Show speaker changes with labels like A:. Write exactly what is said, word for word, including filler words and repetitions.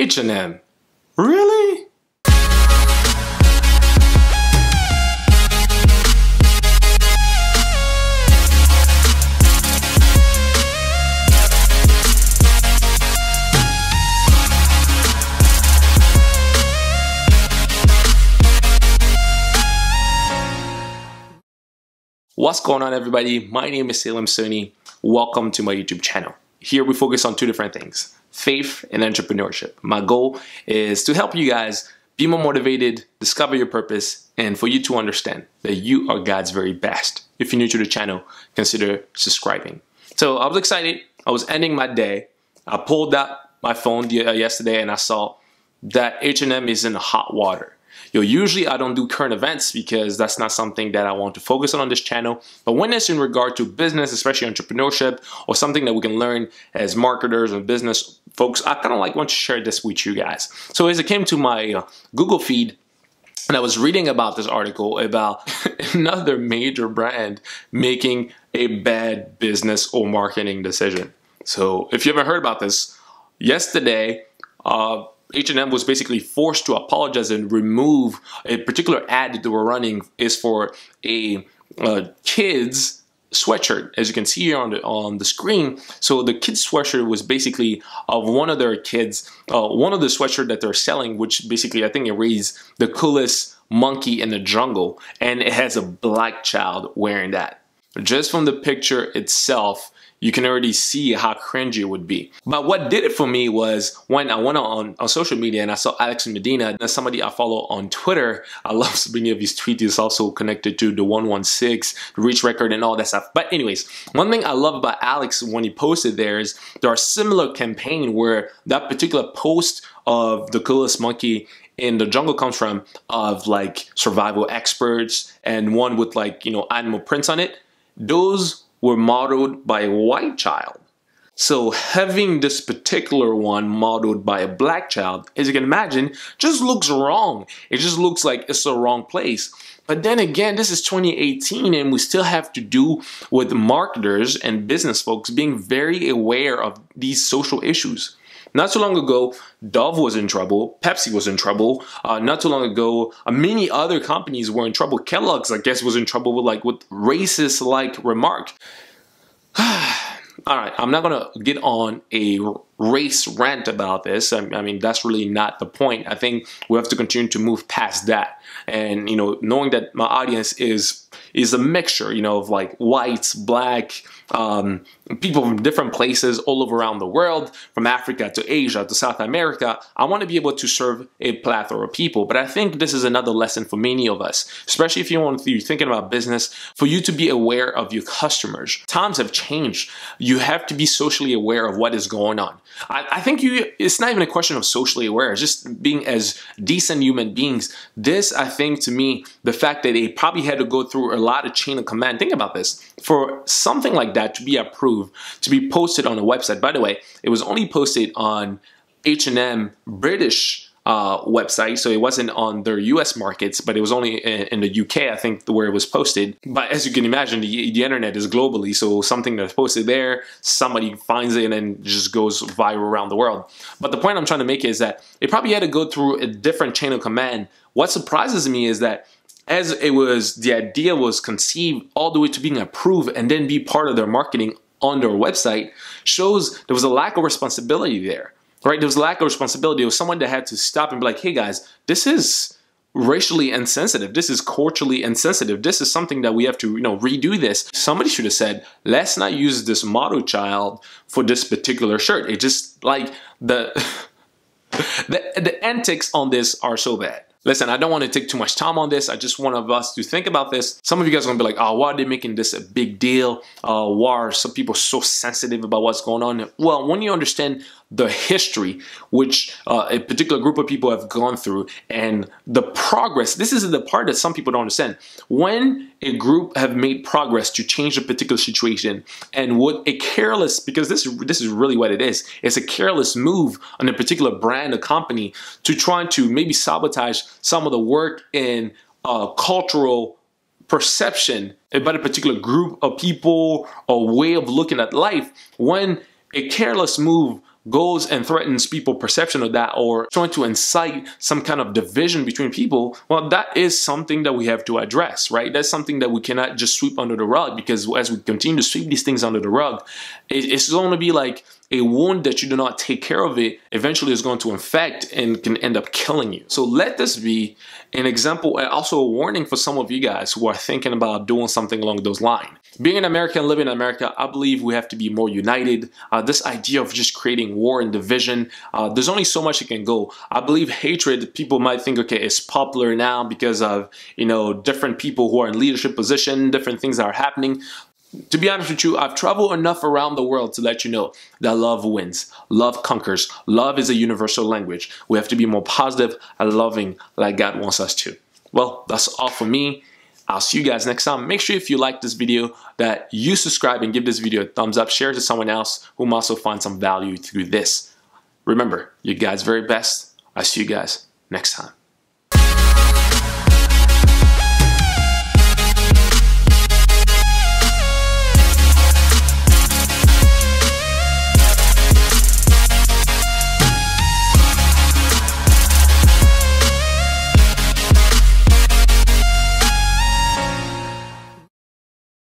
A: H and M. Really? What's going on, everybody? My name is Salem Soni. Welcome to my YouTube channel. Here we focus on two different things: faith and entrepreneurship. My goal is to help you guys be more motivated, discover your purpose, and for you to understand that you are God's very best. If you're new to the channel, consider subscribing. So I was excited. I was ending my day. I pulled out my phone yesterday and I saw that H and M is in hot water. Yo, usually I don't do current events because that's not something that I want to focus on on this channel. But when it's in regard to business, especially entrepreneurship, or something that we can learn as marketers and business folks, I kind of like want to share this with you guys. So as it came to my uh, Google feed, and I was reading about this article about another major brand making a bad business or marketing decision. So if you haven't heard about this, yesterday, uh, H and M was basically forced to apologize and remove a particular ad that they were running is for a uh, kid's sweatshirt, as you can see here on the on the screen. So the kid's sweatshirt was basically of one of their kids, uh, one of the sweatshirt that they're selling, which basically I think it reads "the coolest monkey in the jungle," and it has a black child wearing that. Just from the picture itself, you can already see how cringy it would be. But what did it for me was when I went on, on social media and I saw Alex Medina, that's somebody I follow on Twitter. I love so many of his tweets. He's also connected to the one one six, the Reach Record and all that stuff. But anyways, one thing I love about Alex when he posted there is there are similar campaign where that particular post of the coolest monkey in the jungle comes from of like survival experts and one with like, you know, animal prints on it. Those were modeled by a white child. So having this particular one modeled by a black child, as you can imagine, just looks wrong. It just looks like it's the wrong place. But then again, this is twenty eighteen and we still have to do with marketers and business folks being very aware of these social issues. Not too long ago, Dove was in trouble, Pepsi was in trouble. Uh, not too long ago, uh, many other companies were in trouble. Kellogg's, I guess, was in trouble with like with racist-like remark. All right, I'm not gonna get on a race rant about this. I, I mean, that's really not the point. I think we have to continue to move past that. And, you know, knowing that my audience is is a mixture, you know, of like whites, black, um, people from different places all over around the world, from Africa to Asia to South America, I want to be able to serve a plethora of people. But I think this is another lesson for many of us, especially if you want to, you're thinking about business, for you to be aware of your customers. Times have changed. You have to be socially aware of what is going on. I, I think you, it's not even a question of socially aware, it's just being as decent human beings. This, I think, to me, the fact that they probably had to go through a lot of chain of command. Think about this. For something like that to be approved, to be posted on a website, by the way, it was only posted on H and M British uh, website, so it wasn't on their U S markets, but it was only in, in the U K, I think, where it was posted. But as you can imagine, the, the internet is globally, so something that's posted there, somebody finds it and then just goes viral around the world. But the point I'm trying to make is that it probably had to go through a different chain of command. What surprises me is that as it was, the idea was conceived all the way to being approved and then be part of their marketing on their website, shows there was a lack of responsibility there, right? There was a lack of responsibility. It was someone that had to stop and be like, hey guys, this is racially insensitive. This is culturally insensitive. This is something that we have to, you know, redo this. Somebody should have said, let's not use this model child for this particular shirt. It just like the, the, the antics on this are so bad. Listen, I don't want to take too much time on this. I just want us to think about this. Some of you guys are going to be like, oh, why are they making this a big deal? Uh, why are some people so sensitive about what's going on? Well, when you understand the history which uh, a particular group of people have gone through and the progress, this is the part that some people don't understand. When a group have made progress to change a particular situation and what a careless, because this, this is really what it is, it's a careless move on a particular brand or company to try to maybe sabotage some of the work in uh, cultural perception about a particular group of people or way of looking at life. When a careless move goes and threatens people's perception of that, or trying to incite some kind of division between people, well, that is something that we have to address, right? That's something that we cannot just sweep under the rug, because as we continue to sweep these things under the rug, it's going to be like a wound that you do not take care of. It eventually is going to infect and can end up killing you. So let this be an example and also a warning for some of you guys who are thinking about doing something along those lines. Being an American, living in America, I believe we have to be more united. Uh, this idea of just creating war and division, uh, there's only so much it can go. I believe hatred, people might think, okay, it's popular now because of, you know, different people who are in leadership position, different things that are happening. To be honest with you, I've traveled enough around the world to let you know that love wins. Love conquers. Love is a universal language. We have to be more positive and loving like God wants us to. Well, that's all for me. I'll see you guys next time. Make sure if you like this video that you subscribe and give this video a thumbs up. Share it to someone else who might also find some value through this. Remember, you guys' very best. I'll see you guys next time.